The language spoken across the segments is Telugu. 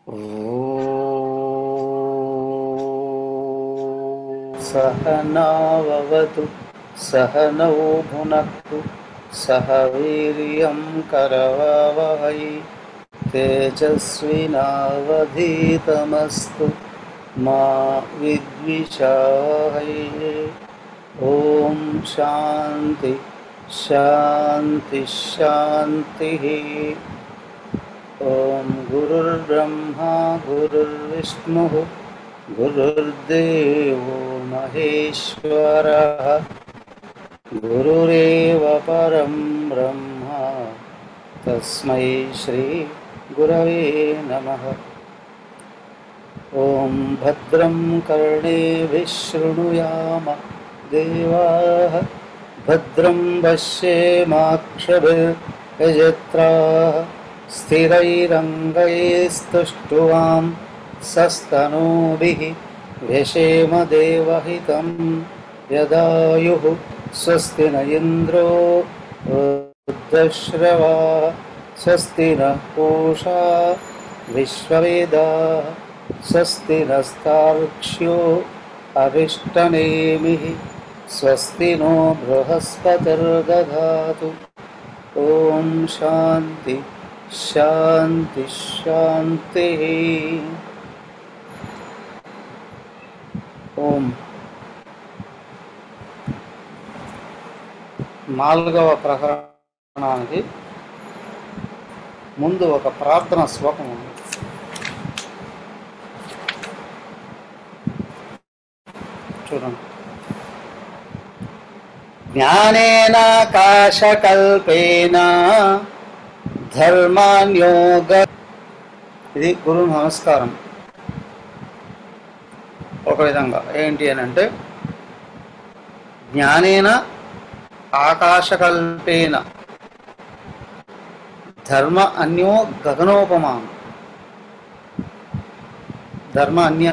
सहनाववतु सहनौ भुनक्तु सह वीर्यं करवावहै तेजस्विनावधीतमस्तु मा विद्विषावहै। ओम शांति शांति शांति। ओम गुरुर्ब्रह्मा गुरुर्विष्णुः गुरुर्देवो महेश्वरः गुरुरेव परं ब्रह्म तस्मै श्री गुरवे नमः। ओम भद्रं कर्णेभिः शृणुयाम देवाः भद्रं पश्येमाक्षभिर्यजत्राः स्थिरैरङ्गैस्तुष्टुवां सस्तनूभिः व्यशेम देवहितं यदायुः स्वस्ति न इन्द्रो वृद्धश्रवाः स्वस्ति नः पूषा विश्ववेदाः स्वस्ति नस्तार्क्ष्यो अरिष्टनेमिः स्वस्ति नो बृहस्पतिर्दधातु। ओम शांति शांति शांति। ओम నాలుగవ ప్రకరణానికి ముందు ఒక ప్రార్థన శ్లోకం ఉంది. చూడండి. జ్ఞానేనాకాశకల్పేన ధర్మాన్యోగ. ఇది గురు నమస్కారం. ఒక విధంగా ఏంటి అని అంటే, జ్ఞానేన ఆకాశకల్పేన ధర్మ అన్యో గగనోపమానం. ధర్మ అన్య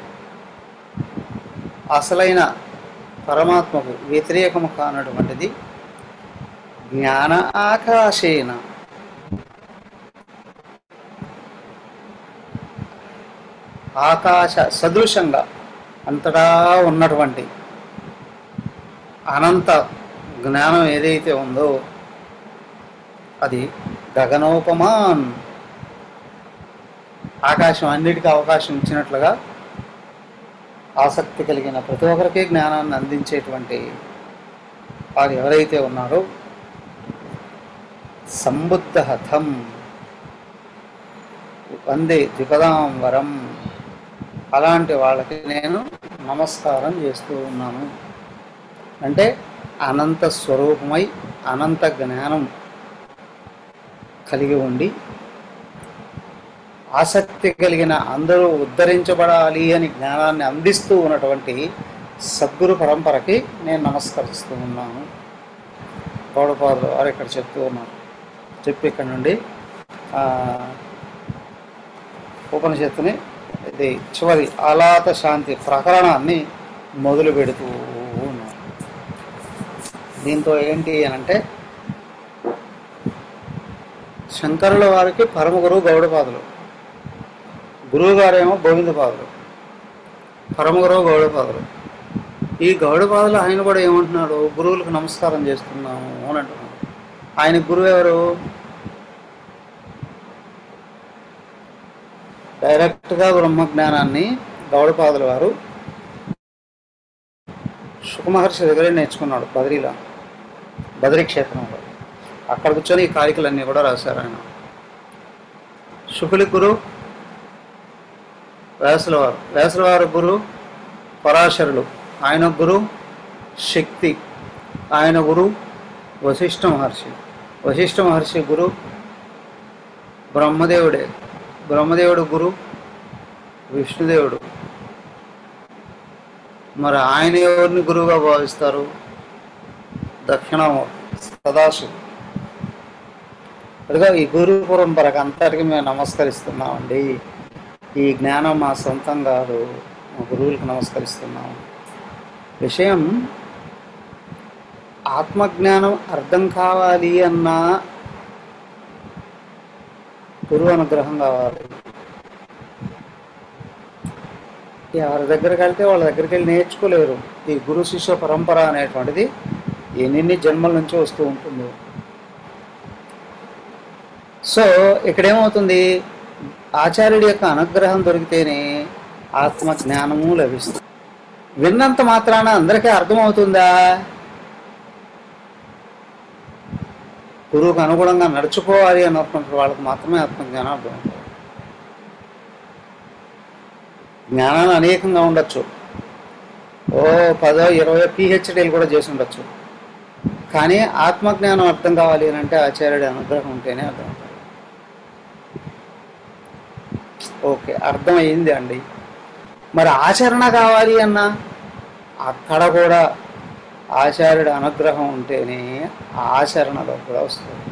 అసలైన పరమాత్మకు వ్యతిరేకము కానటువంటిది జ్ఞాన ఆకాశేన. ఆకాశ సదృశంగా అంతటా ఉన్నటువంటి అనంత జ్ఞానం ఏదైతే ఉందో అది గగనోపమాన్. ఆకాశం అన్నిటికీ అవకాశం ఇచ్చినట్లుగా ఆసక్తి కలిగిన ప్రతి ఒక్కరికి జ్ఞానాన్ని అందించేటువంటి వారు ఎవరైతే ఉన్నారో సంబుద్ధ థం వందే ద్విపదాం వరం, అలాంటి వాళ్ళకి నేను నమస్కారం చేస్తూ ఉన్నాను. అంటే అనంత స్వరూపమై అనంత జ్ఞానం కలిగి ఉండి ఆసక్తి కలిగిన అందరూ ఉద్ధరించబడాలి అని జ్ఞానాన్ని అందిస్తూ ఉన్నటువంటి సద్గురు పరంపరకి నేను నమస్కరిస్తూ ఉన్నాను. గౌడపాదులు వారు ఇక్కడ చెప్తూ ఉన్నారు. చెప్పి ఇక్కడ నుండి ఉపనిషత్తుని ఇది చివరి ఆలాత శాంతి ప్రకరణాన్ని మొదలు పెడుతూ ఉన్నారు. దీంతో ఏంటి అని అంటే, శంకరుల వారికి పరమ గురువు గౌడపాదులు, గురువు గారేమో గోవిందపాదులు, పరమ గురువు గౌడపాదులు. ఈ గౌడపాదులు ఆయన కూడా ఏమంటున్నాడు, గురువులకు నమస్కారం చేస్తున్నాము అని అంటున్నాడు. ఆయన గురువు ఎవరు? డైరెక్ట్గా బ్రహ్మజ్ఞానాన్ని గౌడపాదుల వారు శుకమహర్షి దగ్గరే నేర్చుకున్నాడు. బద్రీ క్షేత్రంలో అక్కడ కూర్చొని ఈ కారికలన్నీ కూడా రాశారు ఆయన. శుకులి గురు వ్యాసులవారు, వ్యాసులవారు గురు పరాశరులు, ఆయన గురు శక్తి, ఆయన గురు వశిష్ఠ మహర్షి, వశిష్ఠ మహర్షి గురు బ్రహ్మదేవుడే, బ్రహ్మదేవుడు గురు విష్ణుదేవుడు. మరి ఆయన ఎవరిని గురువుగా భావిస్తారు? దక్షిణామూర్తి సదాశివుడు. అదిగా ఈ గురు పరంపరకు అంతటికి మేము నమస్కరిస్తున్నామండి. ఈ జ్ఞానం మా సొంతం కాదు, మా గురువులకు నమస్కరిస్తున్నాము. విషయం ఆత్మజ్ఞానం అర్థం కావాలి అన్నా గురువు అనుగ్రహం కావాలి. ఎవరి దగ్గరికి వెళ్తే వాళ్ళ దగ్గరికి వెళ్ళి నేర్చుకోలేరు. ఈ గురు శిష్య పరంపర అనేటువంటిది ఎన్ని జన్మల నుంచి వస్తూ ఉంటుంది. సో ఇక్కడేమవుతుంది, ఆచార్యుడి యొక్క అనుగ్రహం దొరికితేనే ఆత్మ జ్ఞానము లభిస్తుంది. విన్నంత మాత్రాన అందరికీ అర్థమవుతుందా? గురువుకు అనుగుణంగా నడుచుకోవాలి అన్నటువంటి వాళ్ళకి మాత్రమే ఆత్మజ్ఞానం అర్థమవుతుంది. జ్ఞానాలు అనేకంగా ఉండొచ్చు, 10, 20 PhDలు కూడా చేసి ఉండొచ్చు. కానీ ఆత్మజ్ఞానం అర్థం కావాలి అని అంటే ఆచార్యుడి అనుగ్రహం ఉంటేనే అర్థమవుతుంది. ఓకే, అర్థమైంది అండి. మరి ఆచరణ కావాలి అన్నా అక్కడ కూడా ఆచార్యుడి అనుగ్రహం ఉంటేనే ఆచరణలో కూడా వస్తుంది.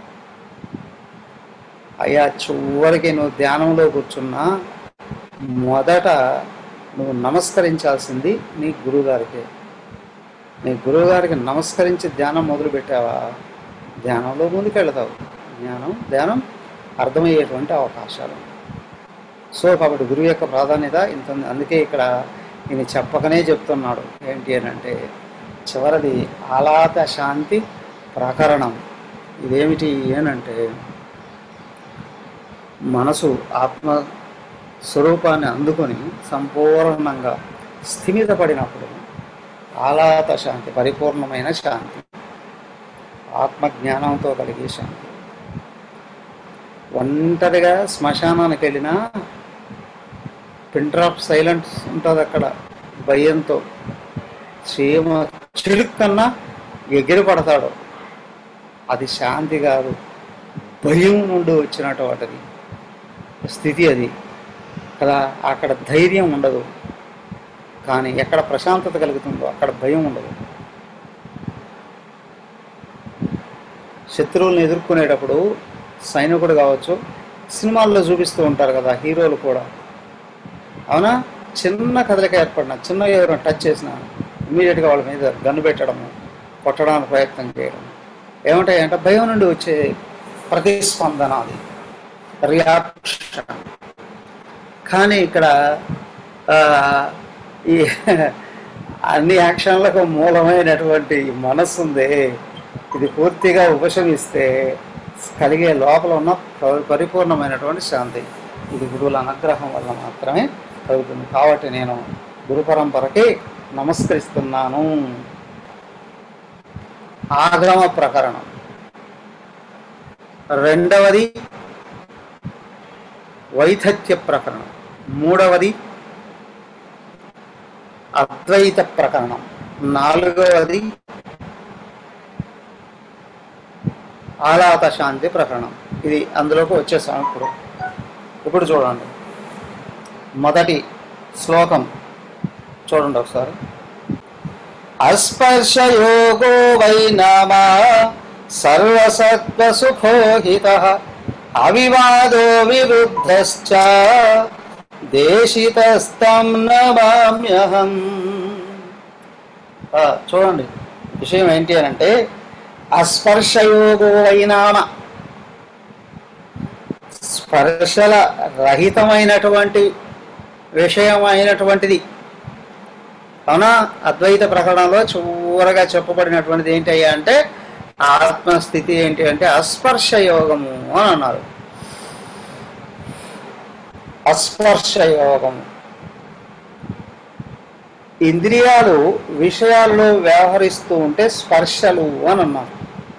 అయ్యా, చివరికి నువ్వు ధ్యానంలో కూర్చున్నా మొదట నువ్వు నమస్కరించాల్సింది నీ గురువుగారికి. నీ గురువుగారికి నమస్కరించి ధ్యానం మొదలు పెట్టావా, ధ్యానంలో ముందుకెళ్తావు. ధ్యానం అర్థమయ్యేటువంటి అవకాశాలు. సో కాబట్టి గురువు యొక్క ప్రాధాన్యత ఇంత ఉంది. అందుకే ఇక్కడ ఈయన చెప్పకనే చెప్తున్నాడు. ఏంటి అని అంటే చివరిది ఆలాత శాంతి ప్రకరణం. ఇదేమిటి అనంటే మనసు ఆత్మ స్వరూపాన్ని అందుకొని సంపూర్ణంగా స్థిమితపడినప్పుడు ఆలాత శాంతి, పరిపూర్ణమైన శాంతి, ఆత్మజ్ఞానంతో కలిగే శాంతి. ఒంటరిగా శ్మశానానికి వెళ్ళినా పిన్ డ్రాప్ సైలెన్స్ ఉంటుంది అక్కడ. భయంతో చీమ చిలుక్కన్నా ఎగిరి పడతాడు. అది శాంతి కాదు, భయం నుండి వచ్చినటువంటిది స్థితి అది కదా. అక్కడ ధైర్యం ఉండదు. కానీ ఎక్కడ ప్రశాంతత కలుగుతుందో అక్కడ భయం ఉండదు. శత్రువులను ఎదుర్కొనేటప్పుడు సైనికుడు కావచ్చు, సినిమాల్లో చూపిస్తూ ఉంటారు కదా హీరోలు కూడా, అవునా, చిన్న కదలిక ఏర్పడిన, చిన్న ఎవరైనా టచ్ చేసినా ఇమీడియట్గా వాళ్ళ మీద గన్ను పెట్టడము, కొట్టడానికి ప్రయత్నం చేయడం. ఏమంటాయంటే భయం నుండి వచ్చే ప్రతిస్పందన, అది రియాక్షన్. కానీ ఇక్కడ ఈ అన్ని యాక్షన్లకు మూలమైనటువంటి మనస్సు ఉంది. ఇది పూర్తిగా ఉపశమిస్తే కలిగే లోపల ఉన్న పరిపూర్ణమైనటువంటి శాంతి, ఇది గురువుల అనుగ్రహం వల్ల మాత్రమే కలుగుతుంది. కాబట్టి నేను గురు పరంపరకి నమస్కరిస్తున్నాను. ఆగమ ప్రకరణం. రెండవది వైధత్య ప్రకరణం. మూడవది అద్వైత ప్రకరణం. నాలుగవది ఆలాత శాంతి ప్రకరణం. ఇది అందులోకి వచ్చేసాం. ఇప్పుడు చూడండి, మొదటి శ్లోకం చూడండి ఒకసారి. అస్పర్శయోగో వై నామ సర్వసత్వ సుఖోహితః అవివాదో విరుద్ధశ్చ దేశితస్తం నమామ్యహం. చూడండి, విషయం ఏంటి అని అంటే అస్పర్శయోగో వై నామ, స్పర్శల రహితమైనటువంటి విషయమైనటువంటిది. అవునా, అద్వైత ప్రకరణంలో చివరగా చెప్పబడినటువంటిది ఏంటి అయ్యా అంటే ఆత్మస్థితి ఏంటి అంటే అస్పర్శయోగము అని అన్నారు. అస్పర్శయోగము. ఇంద్రియాలు విషయాల్లో వ్యవహరిస్తూ ఉంటే స్పర్శలు అని అన్నారు.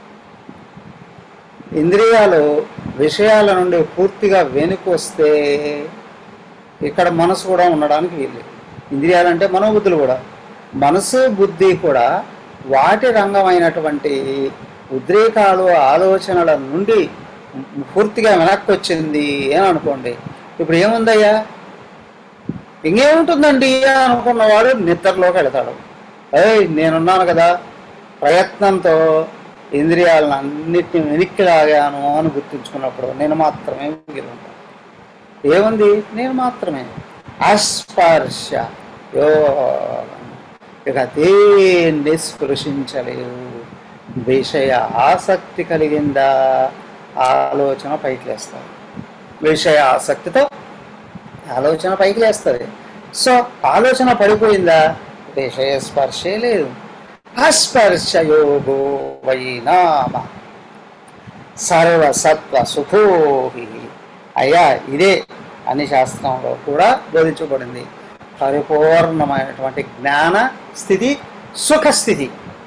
ఇంద్రియాలు విషయాల నుండి పూర్తిగా వెనుక వస్తే ఇక్కడ మనసు కూడా ఉండడానికి వీలు. ఇంద్రియాలంటే మనోబుద్ధులు కూడా, మనసు బుద్ధి కూడా వాటి రంగమైనటువంటి ఉద్రేకాలు ఆలోచనల నుండి పూర్తిగా వెనక్కి వచ్చింది అని అనుకోండి. ఇప్పుడు ఏముందయ్యా, ఇంకేముంటుందండి అనుకున్నవాడు నిద్రలోకి వెళతాడు. నేనున్నాను కదా, ప్రయత్నంతో ఇంద్రియాలను అన్నిటిని వెనక్కి లాగాను అని గుర్తుంచుకున్నప్పుడు నేను మాత్రమే మిగిలి ఉంటాను. ఏముంది, నేను మాత్రమే. అస్పర్శ యోగం. ఇక దేన్ని స్పృశించలేవు. విషయ ఆసక్తి కలిగిందా ఆలోచన పైకి లేస్తారు. విషయ ఆసక్తితో ఆలోచన పైకి లేస్తుంది. సో ఆలోచన పడిపోయిందా, విషయ స్పర్శే లేదు. అస్పర్శయోగో వై నామ సర్వసత్వ సుఖోహి. అయ్యా ఇదే అన్ని శాస్త్రంలో కూడా బోధించబడింది. పరిపూర్ణమైనటువంటి జ్ఞాన స్థితి, సుఖస్థితి.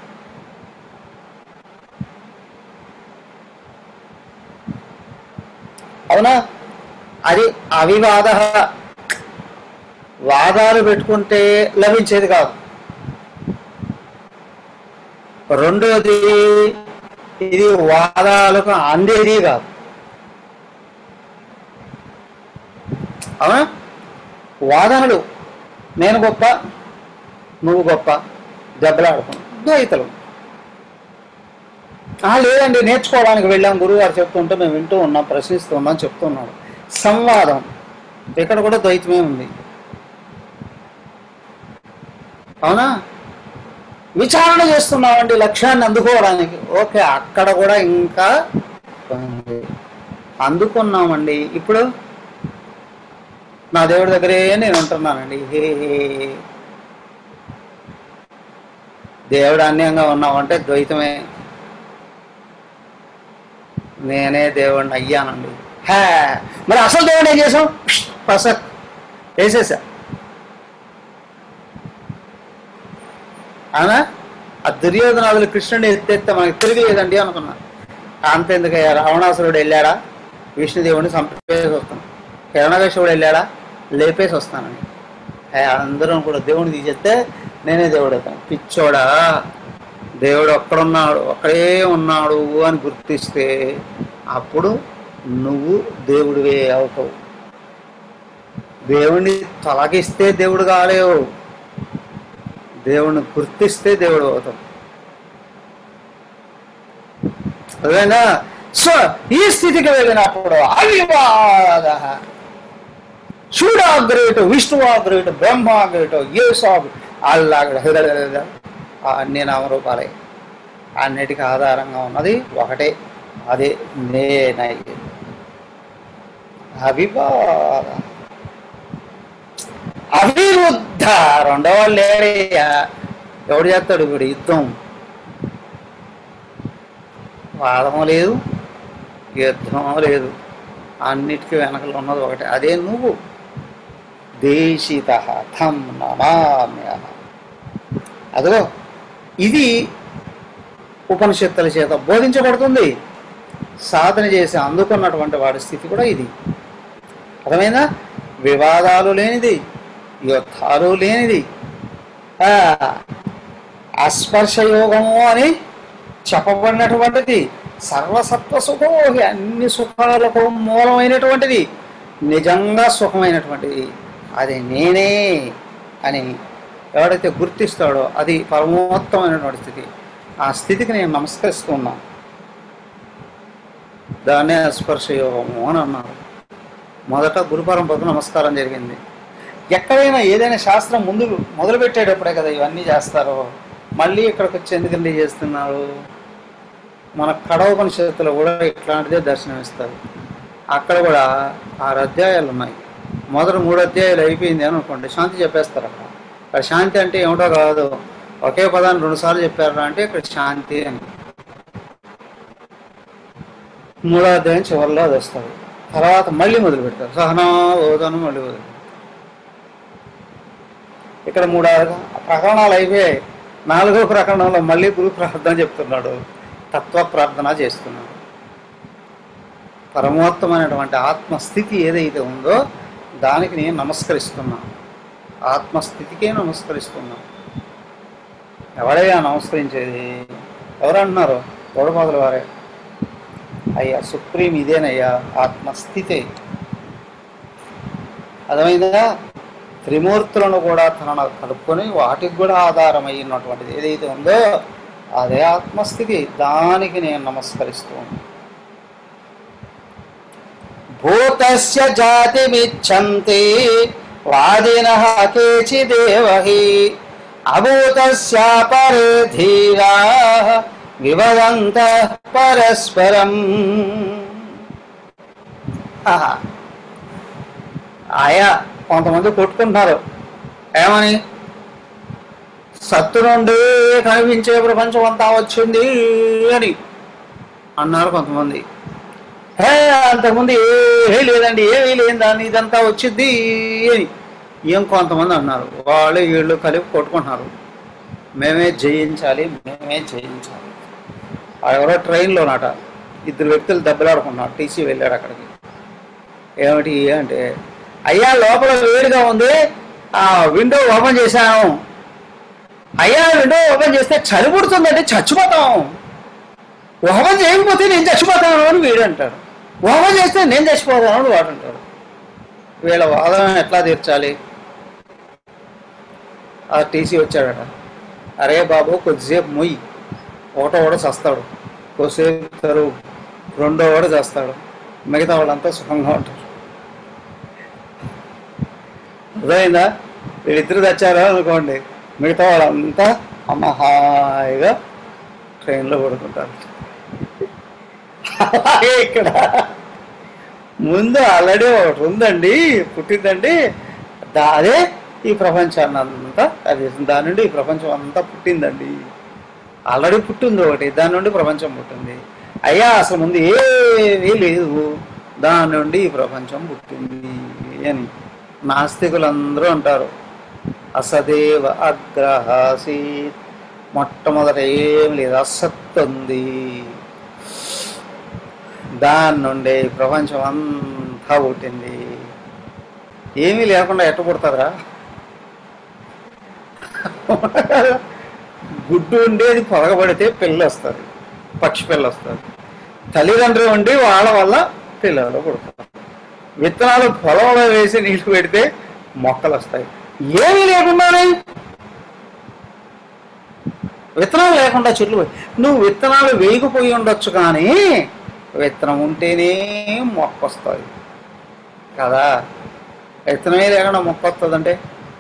అవునా? అది అవివాద, వాదాలు పెట్టుకుంటే లభించేది కాదు. రెండోది, ఇది వాదాలకు అందేది కాదు. అవునా? వాదనలు, నేను గొప్ప నువ్వు గొప్ప, దెబ్బలాడుకున్నాం, ద్వైతలు. లేదండి నేర్చుకోవడానికి వెళ్ళాం, గురువుగారు చెప్తుంటే మేము వింటూ ఉన్నాం, ప్రశ్నిస్తూ ఉన్నాం, చెప్తున్నాడు. సంవాదం, ఇక్కడ కూడా ద్వైతమే ఉంది. అవునా? విచారణ చేస్తున్నామండి లక్ష్యాన్ని అందుకోవడానికి, ఓకే, అక్కడ కూడా ఇంకా అందుకున్నామండి. ఇప్పుడు నా దేవుడి దగ్గరే నేను ఉంటున్నానండి, దేవుడు అన్యంగా ఉన్నామంటే ద్వైతమే. నేనే దేవుడిని అయ్యానండి. మరి అసలు దేవుడిని ఏం చేసాం? పసక్ వేసేసా. అవునా? ఆ దుర్యోధనాదులు కృష్ణుడిని ఎత్తేస్తే మనకి తిరిగిలేదండి అనుకున్నా. అంతెందుకయ్యా, రావణాసురుడు వెళ్ళాడా, విష్ణుదేవుడిని చంపేసి వస్తాను. హిరణ్యకశిపుడు వెళ్ళాడా, లేపేసి వస్తానండి. అందరం కూడా దేవుడిని తీసేస్తే నేనే దేవుడు అవుతాను. పిచ్చోడా, దేవుడు ఒక్కడున్నాడు, ఒక్కడే ఉన్నాడు అని గుర్తిస్తే అప్పుడు నువ్వు దేవుడివే అవుతావు. దేవుడిని తొలగిస్తే దేవుడు కాలేవు, దేవుడిని గుర్తిస్తే దేవుడు అవుతాం. అదేనా? సో ఈ స్థితికి వెళ్ళినప్పుడు అవివాద, శివుడాగ్రేటు, విష్ణువాగ్రేటు, బ్రహ్మాగ్రేటు, యేసాగు అల్లాగ అన్ని నామరూపాలే. అన్నిటికీ ఆధారంగా ఉన్నది ఒకటే, అదే నేనై. అవివాద అవిరుద్ధ, రెండవ లేడయ్యా. ఎవడు చేస్తాడు ఇప్పుడు యుద్ధం? వాదం లేదు, యుద్ధం లేదు, అన్నిటికీ వెనకలు ఉన్నది ఒకటే, అదే నువ్వు. దేశిత థం నమామ్య. అదో ఇది ఉపనిషత్తుల చేత బోధించబడుతుంది. సాధన చేసి అందుకున్నటువంటి వాడి స్థితి కూడా ఇది. అర్థమైందా? వివాదాలు లేనిది, యుద్ధాలు లేనిది, అస్పర్శయోగము అని చెప్పబడినటువంటిది, సర్వసత్వ సుఖోహి, అన్ని సుఖాలకు మూలమైనటువంటిది, నిజంగా సుఖమైనటువంటిది, అది నేనే అని ఎవడైతే గుర్తిస్తాడో అది పరమోత్తమైనటువంటి స్థితి. ఆ స్థితికి నేను నమస్కరిస్తున్నా. దాన్నే స్పర్శయోగము అని అన్నారు. మొదట గురు పరంపరకు నమస్కారం జరిగింది. ఎక్కడైనా ఏదైనా శాస్త్రం ముందు మొదలుపెట్టేటప్పుడే కదా ఇవన్నీ చేస్తారో, మళ్ళీ ఇక్కడికి వచ్చి ఎందుకండి చేస్తున్నారు? మన కడవపనిషత్తులో కూడా ఇట్లాంటిదే దర్శనమిస్తారు. అక్కడ కూడా 6 అధ్యాయాలు ఉన్నాయి. మొదటి 3 అధ్యాయాలు అయిపోయింది అని అనుకోండి, శాంతి చెప్పేస్తారు. అక్కడ శాంతి అంటే ఏమిటో కాదు, ఒకే పదాన్ని 2 సార్లు చెప్పారు అంటే ఇక్కడ శాంతి అని. 3వ అధ్యాయం చివరిలో అది వస్తుంది. తర్వాత మళ్ళీ మొదలు పెడతారు, సహనా ఓదనం మళ్ళీ వదులు. ఇక్కడ 3 ప్రకరణాలు అయిపోయాయి. 4వ ప్రకరణంలో మళ్ళీ గురు ప్రార్థన చెప్తున్నాడు, తత్వ ప్రార్థన చేస్తున్నాడు. పరమోత్తమైనటువంటి ఆత్మస్థితి ఏదైతే ఉందో దానికి నేను నమస్కరిస్తున్నా, ఆత్మస్థితికే నమస్కరిస్తున్నా. ఎవడయ్యా నమస్కరించేది? ఎవరంటున్నారు? గౌడపాదుల వారే. అయ్యా సుప్రీం ఇదేనయ్యా, ఆత్మస్థితే. అర్థమైందా? త్రిమూర్తులను కూడా తనను కలుపుకొని వాటికి కూడా ఆధారమైనటువంటిది ఏదైతే ఉందో అదే ఆత్మస్థితి. దానికి నేను నమస్కరిస్తూ ఉన్నాను. భూతస్య జాతిమిచ్చంతే వాదినః కేచిదేవహి అభూతస్యాపరే ధీరాః వివదంతః పరస్పరం. ఆయా కొంతమంది కొట్టుకుంటున్నారు, ఏమని? సత్తు నుండి కనిపించే ప్రపంచం అంతా వచ్చింది అని అన్నారు కొంతమంది. అంతకుముందు ఏమీ లేదండి, ఏమీ లేదు, దాన్ని ఇదంతా వచ్చింది అని కొంతమంది అన్నారు. వాళ్ళు వీళ్ళు కలిపి కొట్టుకుంటున్నారు, మేమే జయించాలి, మేమే జయించాలి. ఎవరో ట్రైన్లోనట ఇద్దరు వ్యక్తులు దెబ్బలాడుకున్నారు. టీసీ వెళ్ళాడు అక్కడికి. ఏమిటి అంటే, అయ్యా లోపల వేడిగా ఉంది, ఆ విండో ఓపెన్ చేశాను. అయ్యా విండో ఓపెన్ చేస్తే చలి పుడుతుందంటే చచ్చిపోతాం, ఓపెన్ చేయకపోతే నేను చచ్చిపోతాను అని వీడు అంటాడు. ఓపెన్ చేస్తే నేను చచ్చిపోతాను అని వాడు అంటాడు. వీళ్ళ వాదన ఎట్లా తీర్చాలి? ఆ టీసీ వచ్చాడట. అరే బాబు కొద్దిసేపు మొయ్యి, ఒకటో వాడు చస్తాడు, కొద్దిసేపు తరువు, రెండో వాడు చేస్తాడు, మిగతా వాళ్ళంతా సుఖంగా ఉంటారు. అర్థమైందా? వీళ్ళిద్దరు తెచ్చారు అనుకోండి, మిగతా వాళ్ళంతా అమ్మ హాయిగా ట్రైన్లో పడుకుంటారు. అలాగే ఇక్కడ ముందు ఆల్రెడీ ఒకటి ఉందండి, పుట్టిందండి, అదే ఈ ప్రపంచాన్ని అంతా అది దాని నుండి ఈ ప్రపంచం అంతా పుట్టిందండి. ఆల్రెడీ పుట్టింది ఒకటి, దాని నుండి ప్రపంచం పుట్టింది. అయ్యా అసలు ముందు ఏమీ లేదు, దాని నుండి ఈ ప్రపంచం పుట్టింది అని నాస్తికులందరూ అంటారు. అసదేవ అగ్రహాసీత్, మొట్టమొదట ఏం లేదు, అసత్ ఉంది, దాని నుండి ప్రపంచం అంతా పుట్టింది. ఏమీ లేకుండా ఎట్ట పుడతారా? గుడ్డు ఉండేది పొరగబడితే పిల్లలు వస్తారు, పక్షి పిల్లలు వస్తారు. తల్లిదండ్రులు ఉండి వాళ్ళ వల్ల పిల్లలు పుడతారు. విత్తనాలు పొలంలో వేసి నీళ్లు పెడితే మొక్కలు వస్తాయి. ఏమీ లేకుండానే విత్తనాలు లేకుండా చెట్లు, నువ్వు విత్తనాలు వేయకపోయి ఉండొచ్చు, కానీ విత్తనం ఉంటేనే మొక్క వస్తుంది కదా. విత్తనమే లేకుండా మొక్క వస్తుందంటే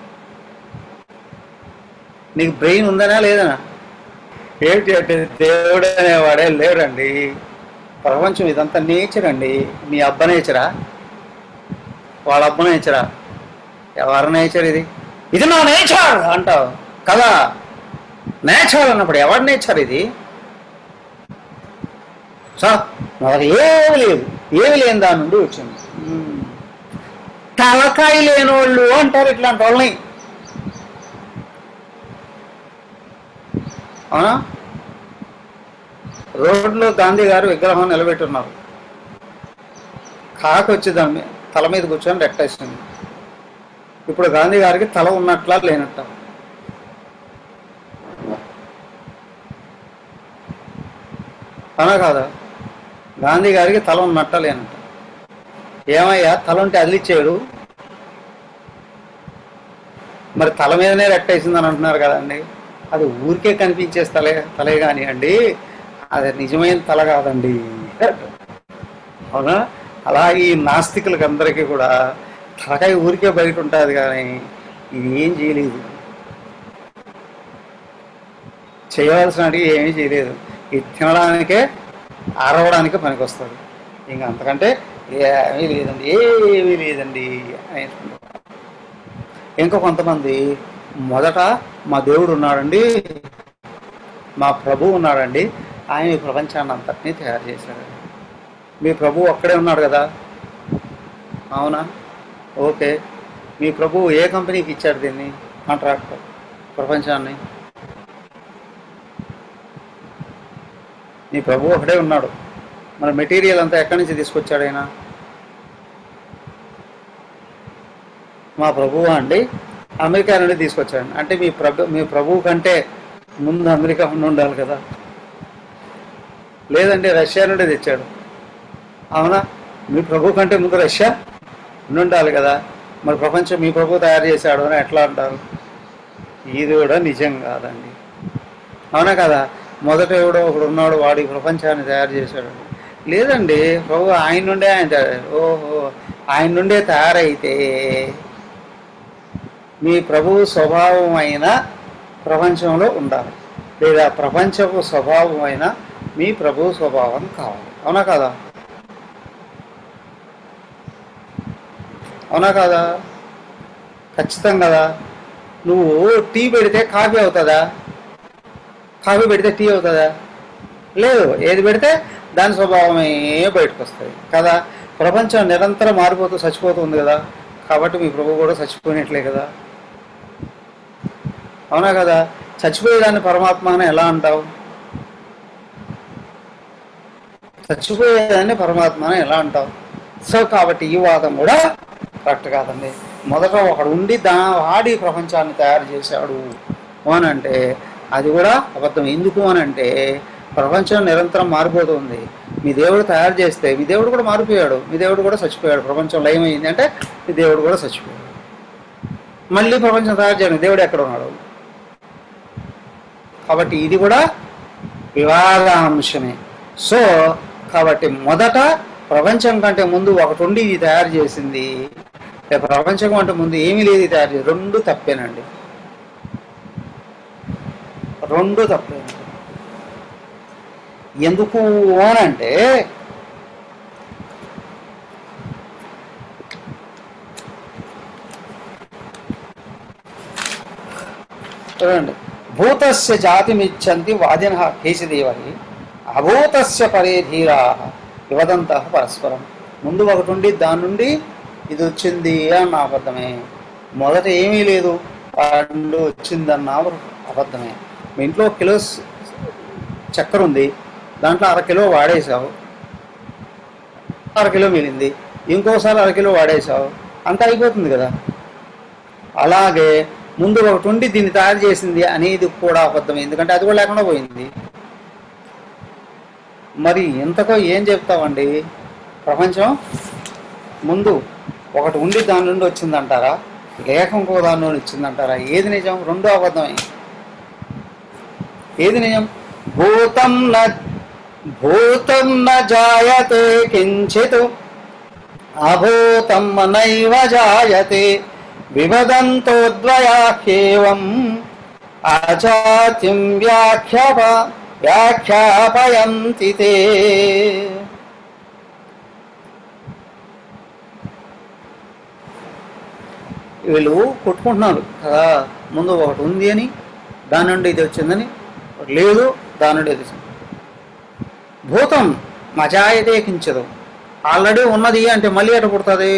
నీకు బ్రెయిన్ ఉందనా లేదనా? ఏంటి అంటే దేవుడు అనేవాడే లేడండి. ప్రపంచం ఇదంతా నేచర్ అండి. మీ అబ్బ నేచరా, వాళ్ళ అబ్బ నేచరా? ఎవరి నేచర్ ఇది? ఇది నా నేచర్ అంటావు కదా. నేచర్ అన్నప్పుడు ఎవరి నేచర్ ఇది? మనకి ఏమి లేదు, ఏమి లేని దాని నుండి వచ్చింది. తలకాయ లేని వాళ్ళు అంటారు ఇట్లాంటి వాళ్ళని. అవునా? రోడ్లో గాంధీ గారు విగ్రహం నిలబెట్టున్నారు. కాకి వచ్చి దాని తల మీద కూర్చొని రెట్టేసింది. ఇప్పుడు గాంధీ గారికి తల ఉన్నట్లా లేనట్ట? అవునా కాదా? గాంధీ గారికి తల ఉన్నట్ట లేనట్ట? ఏమయ్యా తల ఉంటే అదిలిచ్చాడు, మరి తల మీదనే రెట్టేసిందని అంటున్నారు కదండి. అది ఊరికే కనిపించే తలే కానివ్వండి, అది నిజమైన తల కాదండి. అవునా? అలా ఈ నాస్తికులకి అందరికీ కూడా తలకాయ ఊరికే బయట ఉంటుంది, కానీ ఇది ఏం చేయలేదు, చేయవలసినవి ఏమీ చేయలేదు. ఇది తినడానికే అరవడానికే పనికి వస్తుంది. ఇంకా అంతకంటే ఏమీ లేదండి, ఏమీ లేదండి అని. ఇంకా కొంతమంది మొదట మా దేవుడు ఉన్నాడండి, మా ప్రభువు ఉన్నాడండి, ఆయన ఈ ప్రపంచాన్ని అంతటినీ తయారు చేశాడు. మీ ప్రభువు ఒక్కడే ఉన్నాడు కదా, అవునా? ఓకే, మీ ప్రభువు ఏ కంపెనీకి ఇచ్చాడు దీన్ని కాంట్రాక్ట్, ప్రపంచాన్ని? మీ ప్రభువు ఒకడే ఉన్నాడు. మన మెటీరియల్ అంతా ఎక్కడి నుంచి తీసుకొచ్చాడు ఆయన? మా ప్రభువు అండి అమెరికా నుండి తీసుకొచ్చాడు. అంటే మీ ప్రభువు కంటే ముందు అమెరికా ఉండి ఉండాలి కదా. లేదండి రష్యా నుండి తెచ్చాడు. అవునా? మీ ప్రభువు కంటే ముందు రష్యా ఉండి ఉండాలి కదా. మరి ప్రపంచం మీ ప్రభువు తయారు చేశాడు అని ఎట్లా అంటారు? ఇది కూడా నిజం కాదండి. అవునా కదా? మొదట ఎవడో ఒకడు ఉన్నాడు, వాడి ప్రపంచాన్ని తయారు చేశాడు. లేదండి, ప్రభు ఆయన నుండే ఓహో, ఆయన నుండే తయారైతే మీ ప్రభువు స్వభావం అయిన ప్రపంచంలో ఉండాలి, లేదా ప్రపంచపు స్వభావం అయిన మీ ప్రభువు స్వభావం కావాలి. అవునా కదా? అవునా కదా? ఖచ్చితం కదా. నువ్వు టీ పెడితే కాఫీ అవుతుందా? కాఫీ పెడితే టీ అవుతుందా? లేదు. ఏది పెడితే దాని స్వభావమే బయటకు వస్తుంది కదా. ప్రపంచం నిరంతరం మారిపోతూ చచ్చిపోతుంది కదా. కాబట్టి మీ ప్రభు కూడా చచ్చిపోయినట్లే కదా. అవునా కదా? చచ్చిపోయేదాన్ని పరమాత్మ అని ఎలా అంటావు? చచ్చిపోయేదాన్ని పరమాత్మ అని ఎలా అంటావు? సో కాబట్టి ఈ వాదం కూడా కరెక్ట్ కాదండి. మొదట ఒకడు ఉండి వాడి ప్రపంచాన్ని తయారు చేశాడు అని అంటే అది కూడా అబద్ధం. ఎందుకు అని అంటే ప్రపంచం నిరంతరం మారిపోతుంది. మీ దేవుడు తయారు చేస్తే మీ దేవుడు కూడా మారిపోయాడు, మీ దేవుడు కూడా చచ్చిపోయాడు. ప్రపంచం లయమైంది అంటే మీ దేవుడు కూడా చచ్చిపోయాడు. మళ్ళీ ప్రపంచం తయారు చేయడం దేవుడు ఎక్కడ ఉన్నాడు? కాబట్టి ఇది కూడా వివాదాంశమే. సో కాబట్టి మొదట ప్రపంచం కంటే ముందు ఒకటి ఉండి ఇది తయారు చేసింది, ప్రపంచం కంటే ముందు ఏమీ లేదు తయారు చేసి, రెండు తప్పేనండి. రెండు తప్పేనండి. ఎందుకు అనంటే చూడండి, భూతస్య జాతిమిచ్చంతి వాదిన కేశదేవరి అభూతస్య పరే ధీరా వివదంత పరస్పరం. ముందు ఒకటి ఉండి దాని నుండి ఇది వచ్చింది అన్న అబద్ధమే. మొదట ఏమీ లేదు పండు వచ్చిందన్న అబద్ధమే. మీ ఇంట్లో కిలో చక్కెర ఉంది, దాంట్లో అరకిలో వాడేసావు, అరకిలో మిగిలింది, ఇంకోసారి అరకిలో వాడేసావు, అంతా అయిపోతుంది కదా. అలాగే ముందు ఒకటి ఉండి దీన్ని తయారు చేసింది అనేది కూడా అబద్ధం, ఎందుకంటే అది కూడా లేకుండా పోయింది. మరి ఇంతకో ఏం చెప్తామండి? ప్రపంచం ముందు ఒకటి ఉండి దాని నుండి వచ్చిందంటారా, లేక ఇంకో దాని నుండి వచ్చిందంటారా? ఏది నిజం? రెండో అబద్ధమే. ఏది నిజం? భూతం న జాయతే కించిత్ అభూతం నైవ జాయతే వివదంతో ద్వయాహ్యేవం అజాతిం వ్యాఖ్యాపయంతి తే. వీళ్ళు కొట్టుకుంటున్నారు కదా, ముందు ఒకటి ఉంది అని, దాని నుండి ఇది వచ్చిందని, లేదు దాని నుండి ఇది వచ్చింది. భూతం మజాయతే కించదు, ఆల్రెడీ ఉన్నది అంటే మళ్ళీ ఎట పుడుతుంది?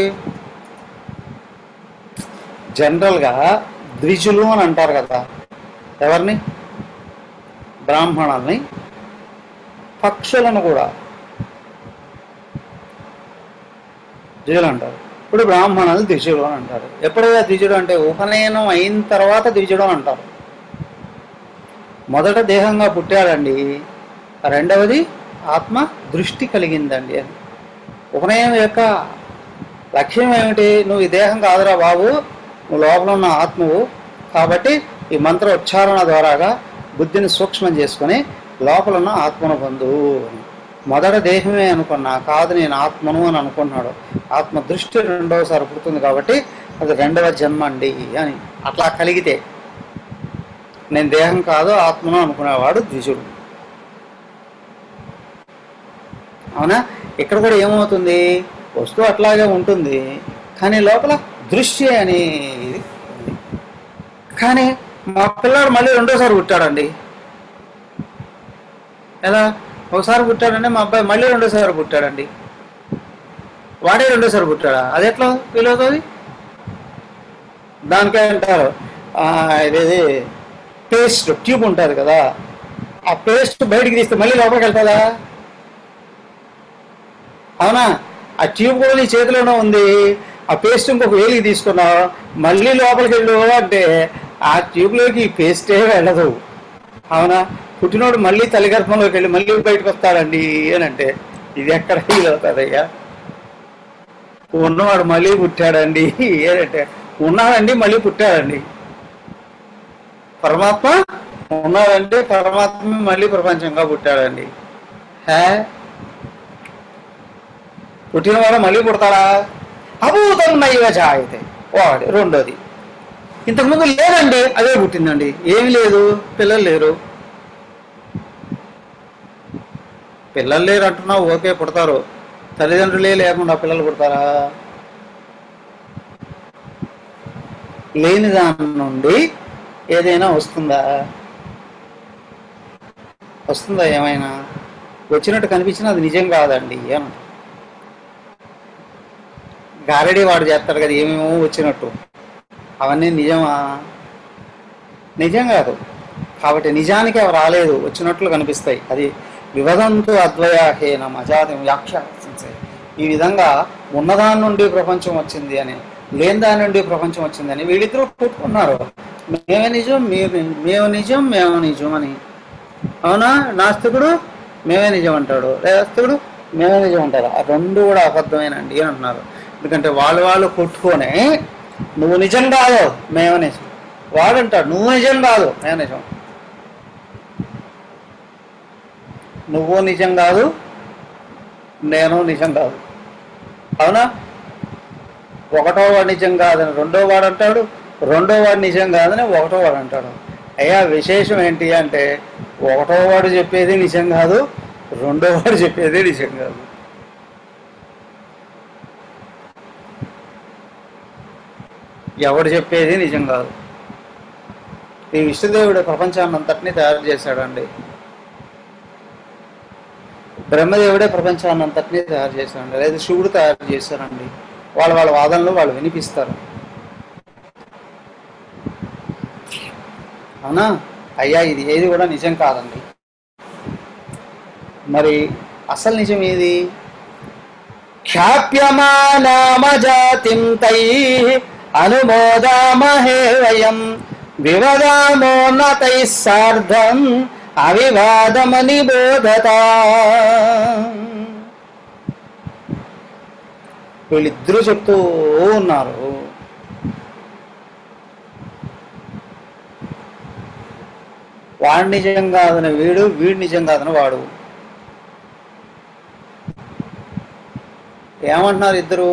జనరల్గా ద్విజులు అని అంటారు కదా, ఎవరిని? బ్రాహ్మణుల్ని, పక్షులను కూడా ద్విజులు అంటారు. ఇప్పుడు బ్రాహ్మణులు ద్విజుడు అని అంటారు. ఎప్పుడైనా ద్విజుడు అంటే ఉపనయనం అయిన తర్వాత ద్విజుడు అంటారు. మొదట దేహంగా పుట్టాడండి, రెండవది ఆత్మ దృష్టి కలిగిందండి అని. ఉపనయనం యొక్క లక్ష్యం ఏమిటి? నువ్వు ఈ దేహం కాదురా బాబు, నువ్వు లోపల ఉన్న ఆత్మవు, కాబట్టి ఈ మంత్ర ఉచ్చారణ ద్వారాగా బుద్ధిని సూక్ష్మం చేసుకొని లోపల ఉన్న ఆత్మను పొందు. మొదట దేహమే అనుకున్నా, కాదు నేను ఆత్మను అని అనుకున్నాడు. ఆత్మ దృష్టి రెండవసారి పుడుతుంది కాబట్టి అది రెండవ జన్మ అండి అని. అట్లా కలిగితే నేను దేహం కాదు ఆత్మను అనుకునేవాడు ద్విజుడు. అవునా? ఇక్కడ కూడా ఏమవుతుంది? వస్తువు అట్లాగే ఉంటుంది, కానీ లోపల దృష్టి అనేది. కానీ మా పిల్లాడు మళ్ళీ రెండోసారి పుట్టాడండి. ఎలా? ఒకసారి పుట్టాడంటే మా అబ్బాయి మళ్ళీ రెండోసారి పుట్టాడండి. వాడే రెండోసారి పుట్టాడా? అది ఎట్లా ఫీల్ అవుతుంది? దానికే అంటారు ఇదేది పేస్ట్ ట్యూబ్ ఉంటుంది కదా, ఆ పేస్ట్ బయటికి తీస్తే మళ్ళీ లోపలికి వెళ్తుందా? అవునా? ఆ ట్యూబ్ కూడా నీ చేతిలోనే ఉంది, ఆ పేస్ట్ ఇంకొక వేలికి తీసుకున్నావు, మళ్ళీ లోపలికి వెళ్ళు అంటే ఆ ట్యూబ్లోకి ఈ పేస్టే వెళ్ళదు. అవునా? పుట్టినోడు మళ్ళీ తల్లి గర్భంలోకి వెళ్ళి మళ్ళీ బయటకు వస్తాడండి అని అంటే ఇది ఎక్కడ ఫీల్ అవుతుందయ్యా? ఉన్నవాడు మళ్ళీ పుట్టాడండి ఏనంటే ఉన్నాడండి మళ్ళీ పుట్టాడండి. పరమాత్మ ఉన్నాడంటే పరమాత్మ మళ్ళీ ప్రపంచంగా పుట్టాడండి. పుట్టినవాడు మళ్ళీ పుడతాడా? అభూతం నైవ జాయతే ఒకటి. రెండోది ఇంతకుముందు లేదండి, అదే పుట్టిందండి. ఏమి లేదు, పిల్లలు లేరు. పిల్లలు లేరు అంటున్నావు, ఓకే, పుడతారు. తల్లిదండ్రులే లేకుండా పిల్లలు పుడతారా? లేని దాని నుండి ఏదైనా వస్తుందా? వస్తుందా? ఏమైనా వచ్చినట్టు కనిపించినా అది నిజం కాదండి అని. గారడీ వాడు చేస్తాడు కదా ఏమేమో వచ్చినట్టు, అవన్నీ నిజమా? నిజం కాదు. కాబట్టి నిజానికి అవి రాలేదు, వచ్చినట్లు కనిపిస్తాయి. అది వివదంతు అద్వయాహేనం అజాతం వ్యాఖ్యానించాయి. ఈ విధంగా ఉన్నదాని నుండి ప్రపంచం వచ్చింది అని, లేని దాని నుండి ప్రపంచం వచ్చిందని వీళ్ళిద్దరూ కొట్టుకున్నారు. మేమే నిజం, మేము నిజం, మేము నిజం అని. అవునా? నాస్తికుడు మేమే నిజం అంటాడు, నాస్తికుడు మేమే నిజం అంటారు. ఆ రెండు కూడా అబద్ధమేనండి అని అంటున్నారు. ఎందుకంటే వాళ్ళు కొట్టుకొని నువ్వు నిజం కాదు మేమే నిజం, వాడంటాడు నువ్వు నిజం కాదు మేము నిజం. నువ్వు నిజం కాదు, నేను నిజం కాదు. అవునా? ఒకటో వాడు నిజం కాదని రెండో వాడు అంటాడు, రెండో వాడు నిజం కాదని ఒకటో వాడు అంటాడు. అయ్యా విశేషం ఏంటి అంటే ఒకటో వాడు చెప్పేది నిజం కాదు, రెండో వాడు చెప్పేది నిజం కాదు. ఎవడు చెప్పేది నిజం కాదు. ఈ విష్ణుదేవుడు ప్రపంచాన్ని అంతటినీ తయారు చేశాడండి. బ్రహ్మదేవుడే ప్రపంచాన్ని అంతటినీ తయారు చేశాడండి, లేదా శివుడు తయారు చేశారండి. వాళ్ళ వాదనలు వాళ్ళు వినిపిస్తారు. అవునా? అయ్యా ఇది ఏది కూడా నిజం కాదండి. మరి అసలు నిజం ఏది? ఖ్యాప్యమానామజాతిం తైః అనుమోదామహే వయం వివదామో నతైః సార్ధం అవివాదమని బోధత. వీళ్ళిద్దరూ చెప్తూ ఉన్నారు, వాడు నిజం కాదని వీడు, వీడు నిజం కాదని వాడు. ఏమంటున్నారు ఇద్దరు?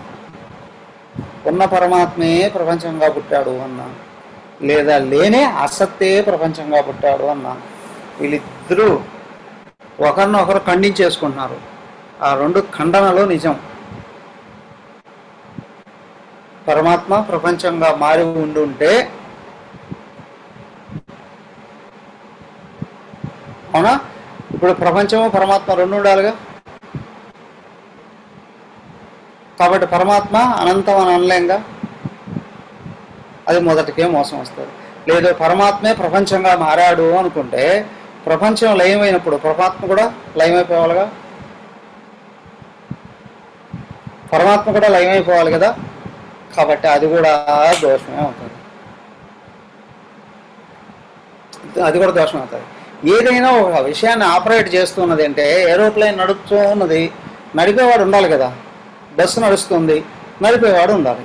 ఉన్న పరమాత్మే ప్రపంచంగా పుట్టాడు అన్నా, లేదా లేనే అసత్తే ప్రపంచంగా పుట్టాడు అన్నా. వీళ్ళిద్దరూ ఒకరినొకరు ఖండించేసుకుంటున్నారు. ఆ రెండు ఖండనలు నిజం. పరమాత్మ ప్రపంచంగా మారి ఉండుంటే, అవునా? ఇప్పుడు ప్రపంచము పరమాత్మ రెండు ఉండాలిగా. కాబట్టి పరమాత్మ అనంతం అని అనలేంగా, అది మొదటికే మోసం వస్తుంది. లేదు పరమాత్మే ప్రపంచంగా మారాడు అనుకుంటే ప్రపంచం లయమైనప్పుడు పరమాత్మ కూడా లయమైపోవాలిగా, పరమాత్మ కూడా లయమైపోవాలి కదా. కాబట్టి అది కూడా దోషమే అవుతుంది, అది కూడా దోషం అవుతుంది. ఏదైనా ఒక విషయాన్ని ఆపరేట్ చేస్తున్నది అంటే, ఏరోప్లేన్ నడుపుతూ ఉన్నది, నడిపేవాడు ఉండాలి కదా. బస్సు నడుస్తుంది, నడిపేవాడు ఉండాలి.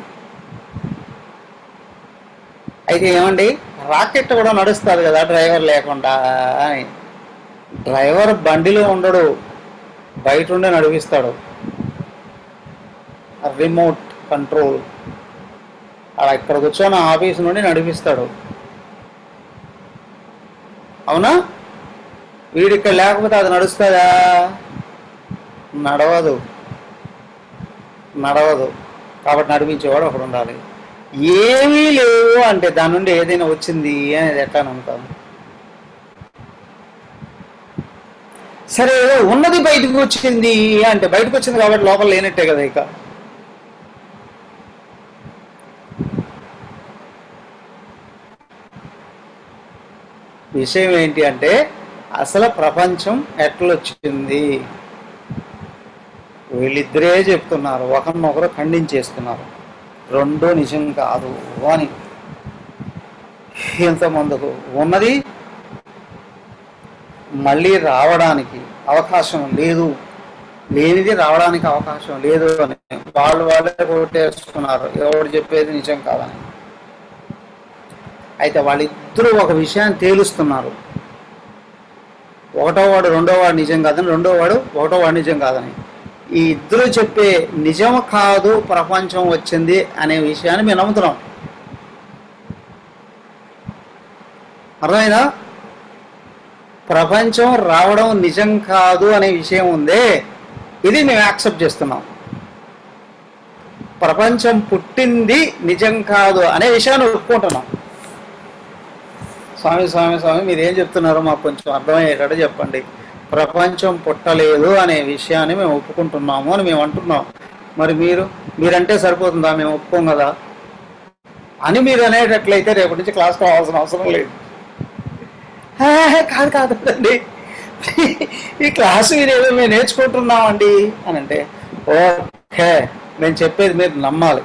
అయితే ఏమండి, రాకెట్ కూడా నడుస్తుంది కదా డ్రైవర్ లేకుండా అని. డ్రైవర్ బండిలో ఉండడు, బయట ఉండే నడిపిస్తాడు. రిమోట్ కంట్రోల్ అలా ఇక్కడ కూర్చొని ఆఫీస్ నుండి నడిపిస్తాడు. అవునా? వీడిక్కడ లేకపోతే అది నడుస్తుందా? నడవదు. కాబట్టి నడిపించేవాడు ఒకడు ఉండాలి. ఏమీ లేవు అంటే దాని నుండి ఏదైనా వచ్చింది అనేది ఎట్లా నమ్ముతాం? సరే ఉన్నది బయటకు వచ్చింది అంటే బయటకు వచ్చింది కాబట్టి లోపల లేనట్టే కదా. ఇక విషయం ఏంటి అంటే, అసలు ప్రపంచం ఎట్లొచ్చింది వీళ్ళిద్దరే చెప్తున్నారు, ఒకరినొకరు ఖండించేస్తున్నారు. రెండో నిజం కాదు అని. ఇంతమందుకు ఉన్నది మళ్ళీ రావడానికి అవకాశం లేదు, లేనిది రావడానికి అవకాశం లేదు అని వాళ్ళే కొట్టేస్తున్నారు, ఎవరు చెప్పేది నిజం కాదని. అయితే వాళ్ళిద్దరూ ఒక విషయాన్ని తేలుస్తున్నారు, ఒకటో వాడు రెండో వాడు నిజం కాదని, రెండో వాడు ఒకటో వాడు నిజం కాదని. ఈ ఇద్దరు చెప్పే నిజం కాదు ప్రపంచం వచ్చింది అనే విషయాన్ని మేము నమ్ముతున్నాం. అర్థమైందా? ప్రపంచం రావడం నిజం కాదు అనే విషయం ఉందే, ఇది మేము యాక్సెప్ట్ చేస్తున్నాం. ప్రపంచం పుట్టింది నిజం కాదు అనే విషయాన్ని ఒప్పుకుంటున్నాం. స్వామి స్వామి స్వామి మీరేం చెప్తున్నారో మాకు కొంచెం అర్థమయ్యేటట్టు చెప్పండి. ప్రపంచం పుట్టలేదు అనే విషయాన్ని మేము ఒప్పుకుంటున్నాము అని మేము అంటున్నాం. మరి మీరంటే సరిపోతుందా? మేము ఒప్పుకోం కదా అని మీరు అనేటట్లయితే రేపటి నుంచి క్లాస్ కావాల్సిన అవసరం లేదు. కాదండి, ఈ క్లాసు మీరేదో మేము నేర్చుకుంటున్నామండి అని అంటే ఓకే, నేను చెప్పేది మీరు నమ్మాలి.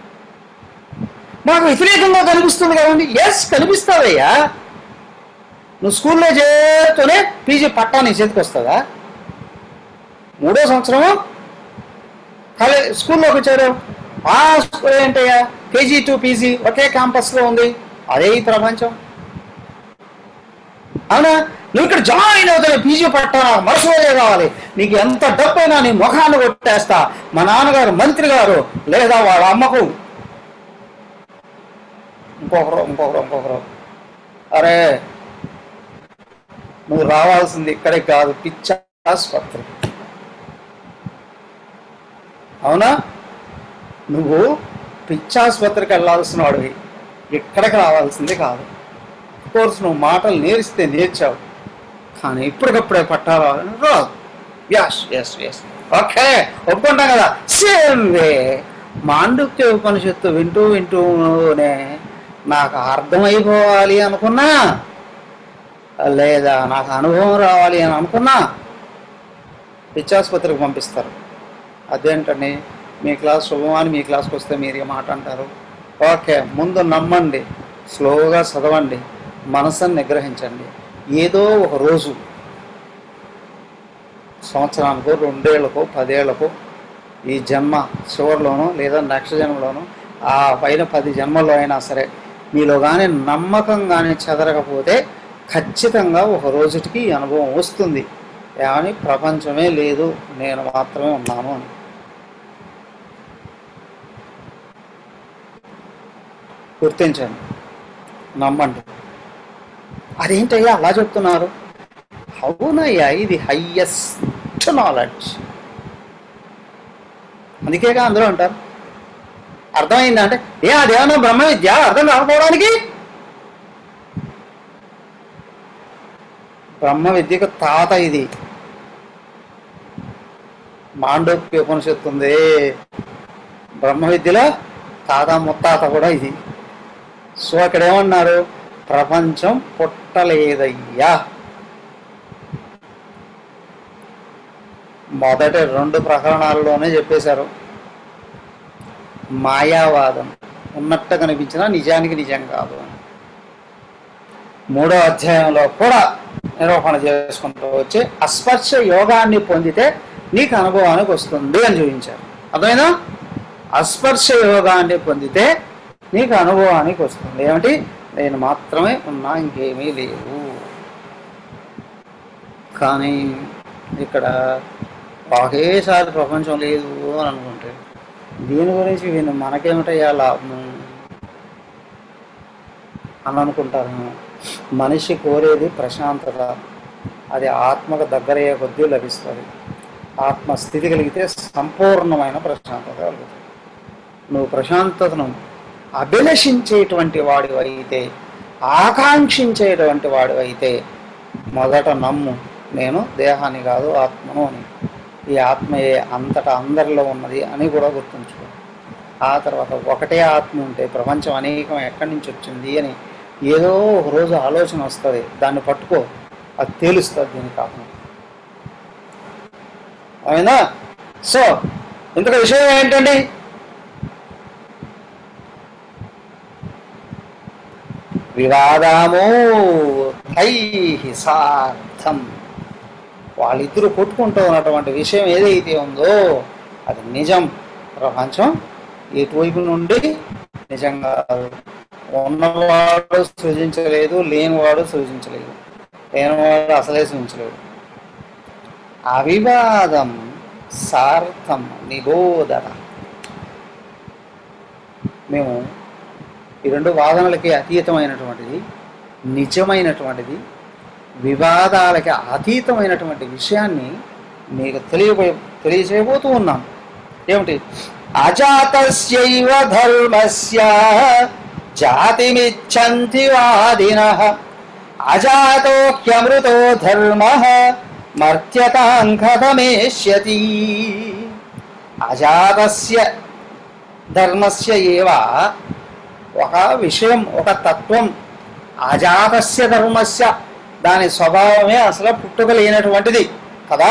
మాకు వ్యతిరేకంగా కనిపిస్తుంది కదండి. ఎస్, కనిపిస్తావయ్యా. నువ్వు స్కూల్లో చేరుతూనే పీజీ పట్టా నీ చేతికి వస్తుందా? 3వ సంవత్సరము స్కూల్లోకి వచ్చారు. ఆ స్కూల్ ఏంటయ్యా, కేజీ టు పీజీ ఒకే క్యాంపస్లో ఉంది. అదే ఈ ప్రపంచం. అవునా? నువ్వు ఇక్కడ జాయిన్ అవుతావు, పీజీ పట్టా నాకు మనసులోనే కావాలి. నీకు ఎంత డబ్బైనా నీ ముఖాన్ని కొట్టేస్తా. మా నాన్నగారు మంత్రి గారు, లేదా వాళ్ళ అమ్మకు ఇంకొకరు. అరే, నువ్వు రావాల్సింది ఇక్కడికి కాదు, పిచ్చాసుపత్రి. అవునా? నువ్వు పిచ్చాసుపత్రికి వెళ్ళాల్సిన వాడివి, ఇక్కడికి రావాల్సింది కాదు. కోర్స్ నువ్వు మాటలు నేర్స్తే నేర్చావు, కానీ ఇప్పటికప్పుడే పట్టాలా రాదు. ఎస్ ఎస్ ఎస్ ఓకే, ఒప్పుకుంటాం కదా. సేమ్ వే మాండుక్య ఉపనిషత్తు వింటూనే నాకు అర్థమైపోవాలి అనుకున్నా, లేదా నాకు అనుభవం రావాలి అని అనుకున్నా పిచ్చాసుపత్రికి పంపిస్తారు. అదేంటండి, మీ క్లాస్ శుభమాని మీ క్లాస్కి వస్తే మీరు ఏ మాట అంటారు? ఓకే, ముందు నమ్మండి, స్లోగా చదవండి, మనసుని నిగ్రహించండి. ఏదో ఒక రోజు, సంవత్సరానికో 2 ఏళ్లకో 10 ఏళ్లకో, ఈ జన్మ చివరిలోనో లేదా నెక్స్ట్ జన్మలోనో ఆ పైన 10 జన్మల్లో అయినా సరే మీలో కానీ నమ్మకం కానీ చెదరకపోతే ఖచ్చితంగా ఒక రోజుకి ఈ అనుభవం వస్తుంది. కానీ ప్రపంచమే లేదు, నేను మాత్రమే ఉన్నాను అని. గుర్తించండి, నమ్మండి. అదేంటయ్యా అలా చెప్తున్నారు? అవునయ్యా, ఇది హయ్యెస్ట్ నాలెడ్జ్. అందుకేగా అందరూ అంటారు. అర్థమైందంటే అదేమన్నా బ్రహ్మ విద్య అర్థం కాకపోవడానికి? బ్రహ్మ విద్యకు తాత ఇది. మాండూక్య ఉపనిషత్తు ఉంది, బ్రహ్మ విద్యలో తాత ముత్తాత కూడా ఇది. సో అక్కడ ఏమన్నారు? ప్రపంచం పుట్టలేదయ్యా. మొదటి 2 ప్రకరణాల్లోనే చెప్పేశారు. మాయావాదం ఉన్నట్టు కనిపించినా నిజానికి నిజం కాదు అని 3వ అధ్యాయంలో కూడా నిరూపణ చేసుకుంటూ వచ్చి అస్పర్శ యోగాన్ని పొందితే నీకు అనుభవానికి వస్తుంది అని చూపించారు. అర్థమైనా? అస్పర్శ యోగాన్ని పొందితే నీకు అనుభవానికి వస్తుంది. ఏమిటి? నేను మాత్రమే ఉన్నా, ఇంకేమీ లేవు. కానీ ఇక్కడ ఒకేసారి ప్రపంచం లేదు అని అనుకుంటే దీని గురించి వీళ్ళు మనకేమిటయ్యా లాభం అని అనుకుంటారు. మనిషి కోరేది ప్రశాంతత. అది ఆత్మకు దగ్గరయ్యే కొద్దీ లభిస్తుంది. ఆత్మస్థితి కలిగితే సంపూర్ణమైన ప్రశాంతత కలుగుతుంది. నువ్వు ప్రశాంతతను అభిలషించేటువంటి వాడివైతే, ఆకాంక్షించేటువంటి వాడివైతే మొదట నమ్ము, నేను దేహాన్ని కాదు ఆత్మను అని. ఈ ఆత్మయే అంతటా అందరిలో ఉన్నది అని కూడా గుర్తుంచుకో. ఆ తర్వాత ఒకటే ఆత్మ ఉంటే ప్రపంచం అనేకం ఎక్కడి నుంచి వచ్చింది అని ఏదో ఒక రోజు ఆలోచన వస్తుంది. దాన్ని పట్టుకో, అది తేలుస్తుంది దీనికి ఆత్మ. అవునా? సో ఇంతక విషయం ఏంటండి? వివాదము తైహి సార్థం. వాళ్ళిద్దరూ కొట్టుకుంటూ ఉన్నటువంటి విషయం ఏదైతే ఉందో అది నిజం. ప్రపంచం ఎటువైపు నుండి నిజంగా ఉన్నవాడు సృజించలేదు, లేనివాడు సృజించలేదు, లేనివాడు అసలే సృజించలేదు. అవివాదం సార్థం నిబోధన. మేము ఈ 2 వాదనలకి అతీతమైనటువంటిది, నిజమైనటువంటిది, వివాదాలకి అతీతమైనటువంటి విషయాన్ని మీకు తెలియజేయబోతూ ఉన్నాం. ఏమిటి? అజాతస్యైవ ధర్మస్య జాతిమిచ్చంతి వాదినః అజాతో హ్యమృతో ధర్మః మర్త్యతాం కథమేష్యతి. అజాతస్య ధర్మస్య ఏవ, ఒక విషయం, ఒక తత్వం, అజాతస్య ధర్మస్య, దాని స్వభావమే అసలు పుట్టుక లేనటువంటిది కదా.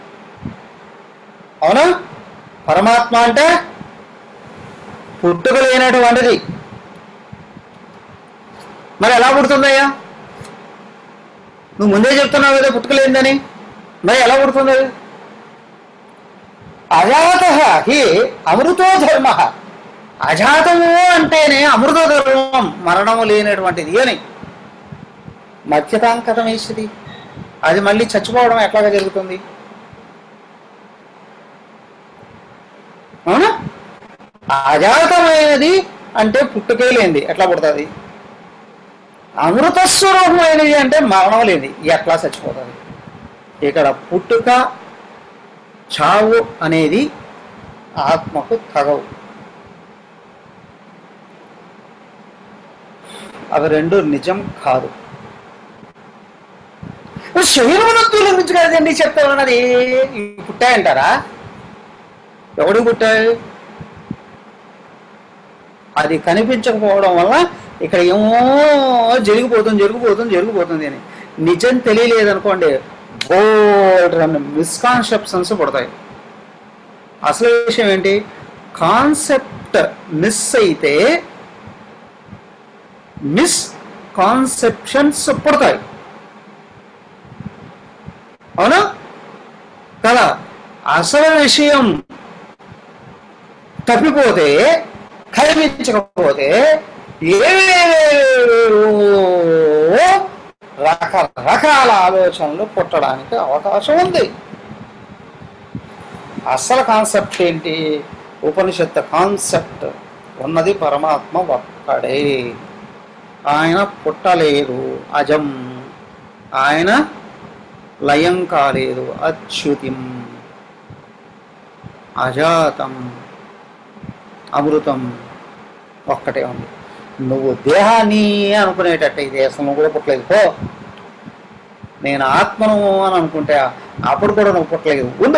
అవునా? పరమాత్మ అంటే పుట్టుక లేనటువంటిది. మరి ఎలా పుడుతుందయ్యా? నువ్వు ముందే చెప్తున్నావు కదా పుట్టుక లేనిదని, మరి ఎలా పుడుతుంది అది? అజాత హి అమృతో ధర్మ, అజాతము అంటేనే అమృత ధర్మం, మరణము లేనటువంటిది అని. మధ్యతాంకతమేసిది, అది మళ్ళీ చచ్చిపోవడం ఎట్లాగా జరుగుతుంది? అవునా? అజాతమైనది అంటే పుట్టుకే లేనిది ఎట్లా పుడుతుంది? అమృతస్వరూపమైనది అంటే మరణం లేనిది ఎట్లా చచ్చిపోతుంది? ఇక్కడ పుట్టుక చావు అనేది ఆత్మకు తగవు. అవి రెండు నిజం కాదు. శరీరమునంతుల గురించి కదండి చెప్తామన్నది. పుట్టాయంటారా? ఎవడు పుట్టాయి? అది కనిపించకపోవడం వల్ల ఇక్కడ ఏమో జరిగిపోతుంది అని నిజం తెలియలేదనుకోండి, బోల్డ్ మిస్కాన్సెప్షన్స్ పుడతాయి. అసలు విషయం ఏంటి? కాన్సెప్ట్ మిస్ అయితే మిస్కాన్సెప్షన్స్ పుడతాయి. అవునా కదా? అసలు విషయం తప్పిపోతే, కనిపించకపోతే రకరకాల ఆలోచనలు పుట్టడానికి అవకాశం ఉంది. అసలు కాన్సెప్ట్ ఏంటి? ఉపనిషత్తు కాన్సెప్ట్ ఉన్నది పరమాత్మ ఒక్కడే. ఆయన పుట్టలేదు, అజం. ఆయన లయం కాలేదు, అచ్యుతిం. అజాతం, అమృతం ఒక్కటే ఉంది. నువ్వు దేహాన్ని అనుకునేటట్టయితే అసలు నువ్వు కూడా పుట్టలేదు. పో, నేను ఆత్మను అని అనుకుంటే అప్పుడు కూడా నువ్వు పుట్టలేదు. ఉండు.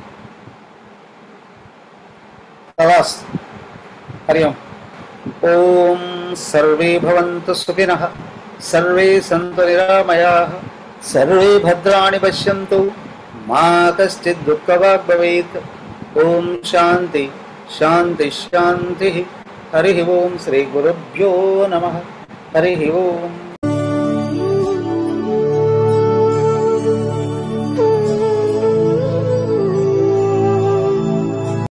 హరి ఓం. ఓం సర్వే భవంతు సుఖినః, సర్వే సంతు నిరామయాః, సర్వే భద్రాణి పశ్యంతు, మా కశ్చిద్ దుఃఖభాగ్ భవేత్. ఓం శాంతి శాంతి శాంతి. హరి ఓం. శ్రీ గురుభ్యో నమః. హరి ఓం.